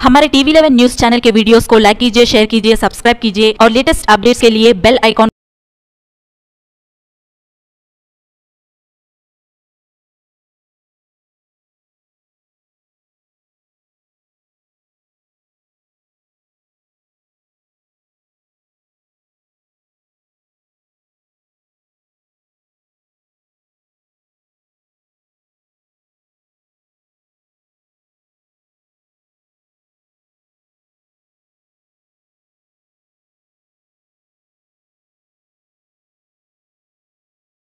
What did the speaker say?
हमारे TV 11 news channel के videos को लाइक कीजिए, शेयर कीजिए, सब्सक्राइब कीजिए और लेटेस्ट अपडेट्स के लिए बेल आइकॉन